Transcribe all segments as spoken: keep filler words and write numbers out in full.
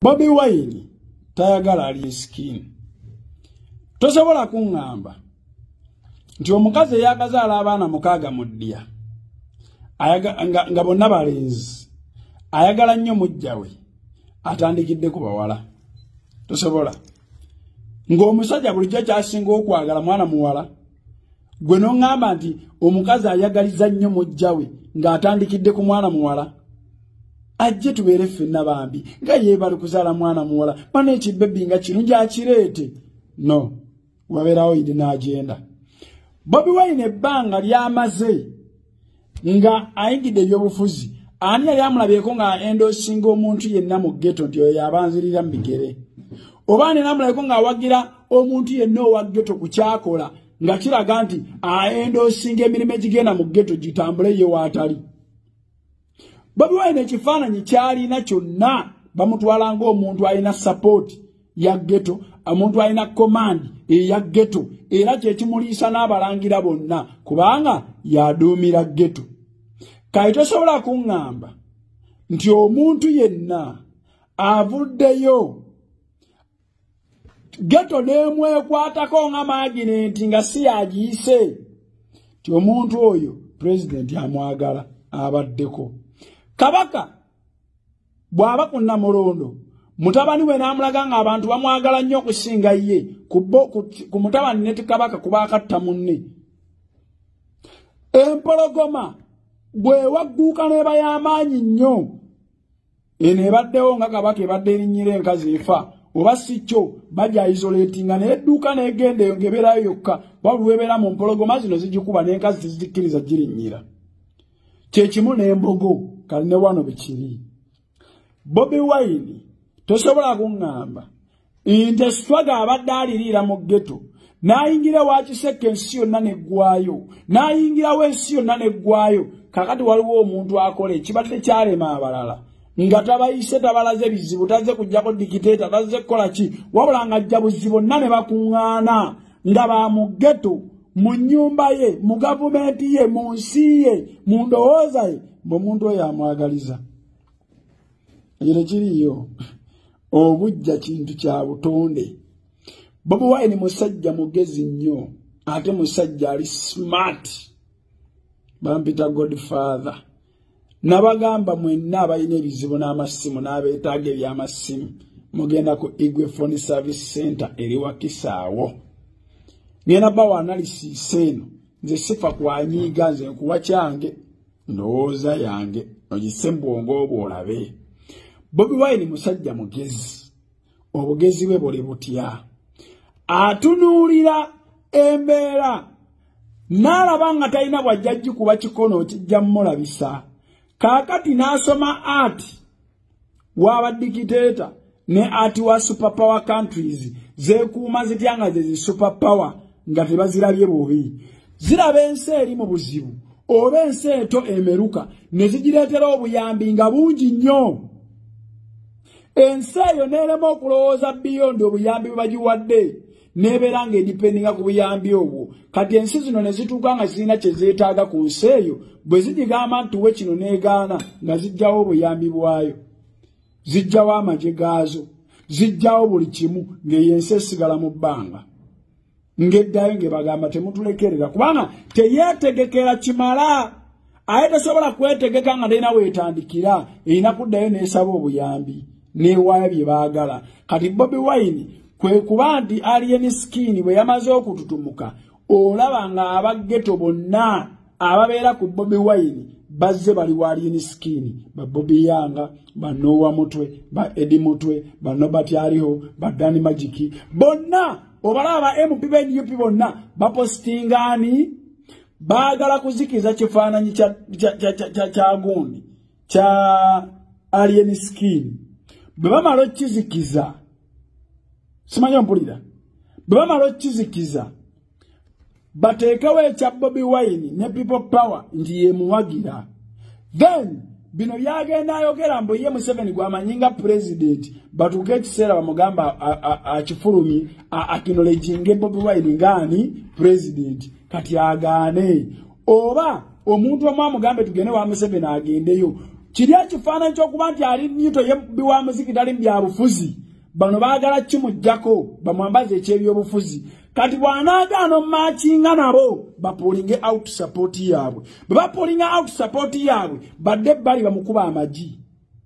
Bobi Wine tayagala ali skin. Tosobola kungamba nti omukazi yakazaala abaana mukaaga muddia ayaga nga, nga bonna balenzi ayagala nnyo mujjawe atandikidde ku bawala. Tosobola ng'omusajja bulijjo kyasinga okwagala mwana muwala gwe n'ongamba nti omukazi ayagaliza nnyo mujjawe ng'atandikidde ku mwana muwala. Ajje tubeere ffenna bambi nga yeebali kuzaala mwana muwala mana ekibbebi nga kirungi akireete. No, wabeerawo idi n'agenda. Bobi Wine ebbanga lyamaze nga ayingidde ebyobufuzi ani yali amulabyeko nga endosinga omuntu yenna mu ghetto nti oyo yabanzirira mu bigere oba ani namulabyeko ng'awagira omuntu yenna owa ghetto ku kyakola nga kiraga nti aendosinga emirimu egigenda mu ghetto gitambule ye waatali. Bobi Wine ekifaananyi kyalina kyonna bamutwala ng'omuntu alina support ya ghetto, omuntu alina command eya ghetto, era kyekimuliisa n'abalangira bonna kubanga yaduumira ghetto. Kale tosobola kuŋŋamba nti omuntu yenna avuddeyo ghetto n'emwekwatako nga Magnet nga si yagiyise ti omuntu oyo president amwagala abaddeko. Kabaka bw'aba ku Namulondo mutabani we n'amulaga nga abantu bamwagala nnyo okusinga ye ku, ku, ku mutabani ne Kabaka kuba akatta munne. Empologoma bwe wagguuka n'eba y'amaanyi nnyo eno ebaddewo nga Kabaka ebadde erinnyira enkazi efa oba si kyo bajja isolatinga n'edduuka n'egenda eyo ng'ebeerayo yokka wabula ebeera mu mpologoma zino zigikuba n'enkazi tezikkiriza girinnyira. Kyekimu n'embogo kale ne wano bikiri. Bobi Wine tosobola kuŋŋamba nti esitwaga abadde aliriira mu ghetto n'ayingira wakiseke ensi yonna n'eggwayo n'ayingirawo ensi yonna n'eggwayo kakati waliwo omuntu akola ekibadde kyalema abalala nga tabayise tabalaze bizibu tazze kujjako dikiteeta tazze kukola ki wabula ng'ajja buzzi bonna ne bakuŋŋaana nga ba mu ghetto mu nnyumba ye mu gavumenti ye mu nsi ye mu ndowooza ye bw'omuntu oyo amwagaliza. Ekyo kiriyo obujja kintu kya butonde. Bobi Wine musajja mugezi nnyo ate musajja ali smart. Bampita Godfather. Nabagamba mwenna abalina ebizibu n'amasimu n'abeetaaga eby'amasimu mugenda ku Igwe Phone Service Center eri wa Kisaawo. Ngenda bawa analysis eno nze sifa kwanyiiga nze nkuwa kyange ndowooza yange ogise mbwongo obwo olabe. Bobi Wine musajja mugezi obugezi bwe buli butya atunuulira embeera n'alaba nga talina bwajjajji kuba kikono kijja mmulabisa kaakati n'asoma art w'abadikiteeta ne art wa superpower countries zeekuuma zitya nga ze zi superpower nga tebazirabye bubi ziraba ensi eri mu buzibu oba ensi eto emeruka ne zigireetera obuyambi nga bungi nnyo. Ensi eyo n'erema okulowooza biyondi obuyambi bwe bagiwadde n'ebeera ng'edipendinga ku buyambi obwo kati ensi zino ne zituuka nga zirina kye zeetaaga ku nsi eyo bwe zigigamba nti tuwe kino n'egaana nga zijjawo obuyambi bwayo zijjawo amagye gaazo zijjawo buli kimu ng'eyo ensi esigala mu bbanga ng'eddayo ng'ebagamba temutulekerera kubanga teyeetegekera kimala aye tesobola kwetegeka nga talina weetandikira erina kuddayo n'esaba obuyambi n'ewaayo bye baagala. Kati Bobi Wine kwe kuba nti alien skin bwe yamaze okututumuka olaba nga abaggeto bonna ababeera ku Bobi Wine bazze bali wa alien skin ba Bobi Yanga ba Nowa Mutwe ba Edi Mutwe ba Nobati aliho ba Dani Magiki bonna obalaba M P B N U P bonna bapostingani baagala kuzikiza kifaananyi kya kya kya gundi kya alien skin. Bwe bamala okkizikiza simanyi mpulira bwe bamala okkizikiza bateekawo ekya Bobi Wine ne people power nti yemuwagira then bino byagenda ayogera mbu ye Museveni gw'amanyinga president batuuke ekiseera bamugamba akifulumye acknowledginge Bobi Wine ngani president kati agaane oba omuntu omu amugambe tugende wa Museveni agendeyo Kirya kifaananyi ky'okuba nti ali nnyito ye wa muziki tali bya bufuzi. Bano baagala kimuggyako bamwambaze eky'ebyobufuzi. Kati bw'anaagaana omumaakinga nabo bapulinge out support yaabwe. Bwe bapulinga out support yaabwe badde bali bamukuba amagi.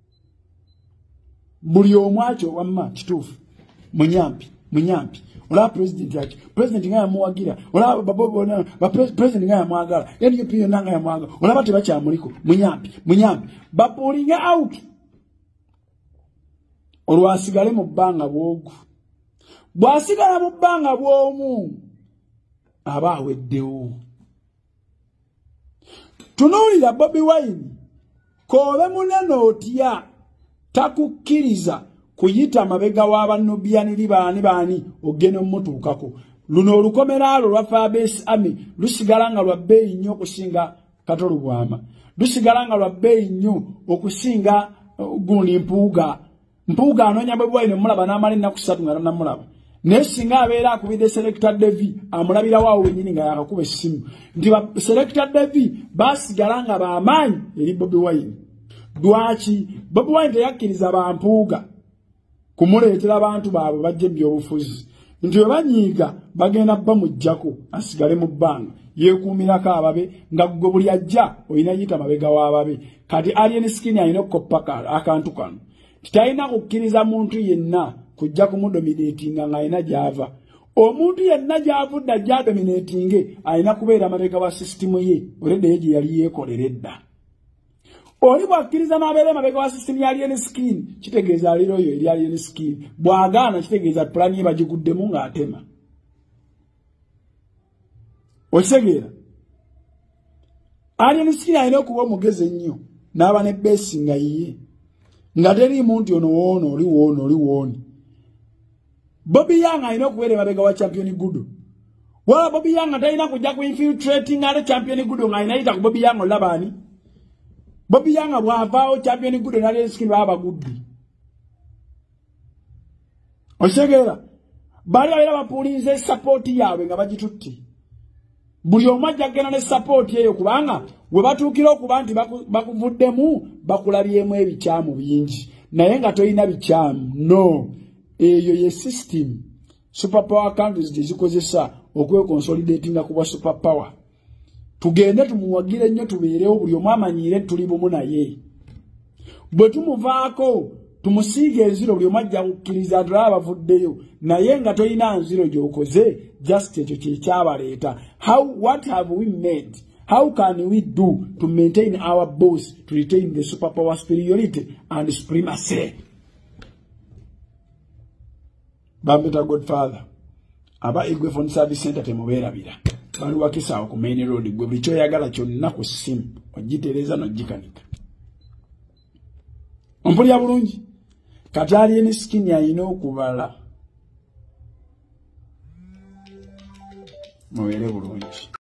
Buli omwakyo wamma kituufu. Munyampi, munyampi. Ola president yaki. President nga yamuwagira. Ola babona ba president nga yamwagala. N U P yonna nga yamwagala. Ola bati bakyamuliko. Munyampi, munyampi. Bapulinge out. Olwasigale mu bbanga bwogu. Bwasigala mu bbanga bwomu aba aweddewo. Tunuulira Bobi Wine kobe munene otya takukkiriza kuyita mabega w'abannubiyaniri baani baani ogene mmutuukako. Luno olukomeraalo lwa Fabes Army lusigala nga lwa bbeeyi nnyo okusinga Katolo Bwama. Lusigala nga lwa bbeeyi nnyo okusinga uh, gundi Mpuuga. Mpuuga anoonya Bobi Wine mulaba n'amala ennaku ssatu nga tannamulaba. Naye singa abeera akubidde Selector Devi amulabira waawo wennyini nga yakakuba essimu. Nti ba Selector Devi baasigala nga b'amaanyi eri Bobi Wine. Lwaki Bobi Wine teyakkiriza Bampuuga kumuleetera abantu baabwe bajje by'obufuzi. Nti bwe banyiiga bagenda bamuggyako asigale mu bbanga yeekuumirako ababe nga gwe buli ajja olina yita mabega w'ababe. Kati Alien Skin alina okukoppa akantu kano. Titalina kukkiriza muntu yenna kujja kumudominatinga ng'alina gy'ava. Omuntu yenna gy'avudde ajja adominatinge alina kubeera mabega wa sisitimu ye olwedde ye gye yali yeekolera edda. Oli bwakkiriza n'abeera mabega wa sisitimu ya Alien Skin kitegeeza aliro oyo eri Alien Skin. Bw'agaana kitegeeza pulani ye bagiguddemu ng'atema. Okitegeera? Alien Skin alina okuba omugezi ennyo n'aba ne besi nga yiye. Nga teri muntu ono woono oli woono oli wooni. Bobi Yang alina okubeera mabega wa Champion Gudo. Wala Bobi Yang talina kujja ku infiltrating ate Champion Gudo ng'alina yita ku Bobi Yang olabaani. Bobi Yang bw'avaawo Champion Gudo n'Alien Skin baba baguddi. Okitegeera? Bali babeera bapuulinze support yaabwe nga bagitutte. Buli omu ajja kugenda ne support eyo kubanga we batuukira okuba nti bakuvuddemu bakulabyemu ebikyamu bingi. Naye nga tolina bikyamu. No. Eyo ye system superpower countries gye zikozesa okwekonsolidatinga kuba superpower. Tugende tumuwagire nnyo tubeerewo buli omu amanyiire tuli bumu naye. Bwe tumuvaako tumusiige enziro buli omu ajja kukkiriza tulaba bavuddeyo. Naye nga tolina nziro gy'okoze just ekyo kye kyabaleeta. How, what have we made? How can we do to maintain our boss, to retain the superpower superiority and supremacy? Bambeta Godfather. Aba Igwe Phone Service Center temubeerabira. Bali wakisaawo ku main road gwe buli kyoyagala kyonna ku ssimu ogitereeza n'ogikanika. Ompulya bulungi. Kati Alien Skin alina okubala. Mubeere bulungi.